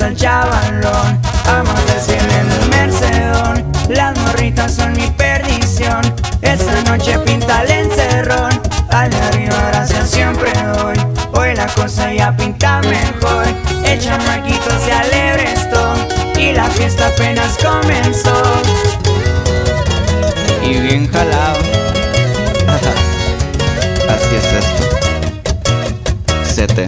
vamos al chavalón. Vamos a decir en el Mercedón. Las morritas son mi perdición. Esta noche pinta el encerrón. Al de arriba gracias siempre doy. Hoy la cosa ya pinta mejor. El chamaquito se alebrestó y la fiesta apenas comenzó. Y bien jalado. Así es esto. Sete.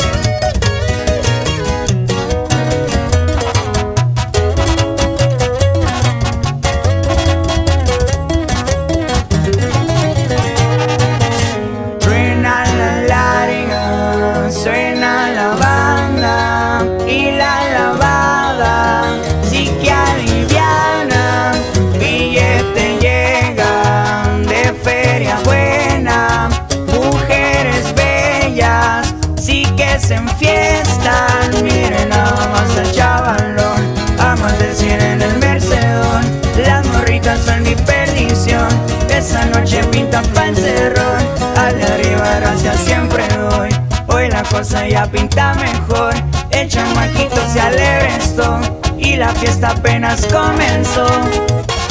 Suena la larga, suena la banda y la lavada sí que aliviana. Billete llega de feria buena, mujeres bellas sí que se enfiestan. Miren nada más al chavalón, vamos a decir en el Mercedón. Las morritas son mi perdición. Esa noche pinta pa'l cerrón. Al de arriba gracias siempre doy. Hoy la cosa ya pinta mejor. El chamaquito se alebrestó y la fiesta apenas comenzó.